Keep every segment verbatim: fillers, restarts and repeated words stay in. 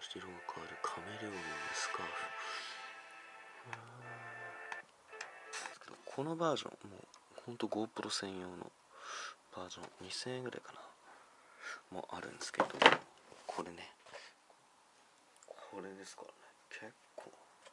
して色が変わるカメレオンのスカーフ。このバージョンもうほんと GoPro 専用のバージョンにせんえんぐらいかなもあるんですけど、これねこれですからね、結構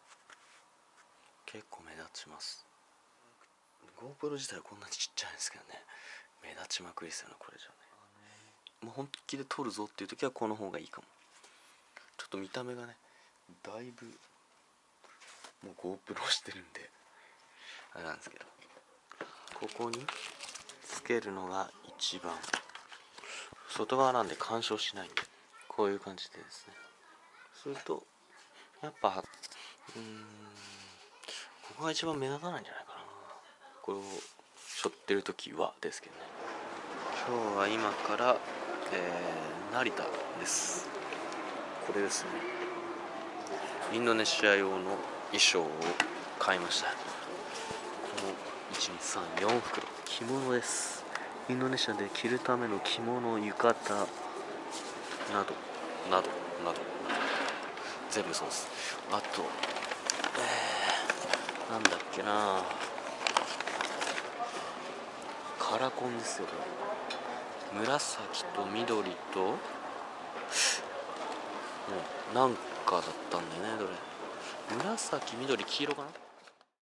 結構目立ちます。 GoPro 自体はこんなにちっちゃいんですけどね、目立ちまくりですよねこれじゃね。もう本気で撮るぞっていう時はこの方がいいかも。ちょっと見た目がねだいぶもう GoPro してるんであれなんですけど、ここにつけるのが一番外側なんで干渉しないんで、こういう感じでですね、するとやっぱうーんここが一番目立たないんじゃないかな、これを背負ってる時はですけどね。今日は今から、えー、成田です。これですね、インドネシア用の衣装を買いました。このいち、に、さん、よん袋着物です。インドネシアで着るための着物、浴衣などなどなど全部そうです。あと、えー、なんだっけな、カラコンですよこれ。紫と緑と、うん、なんかだったんだよね、どれ紫緑黄色かな。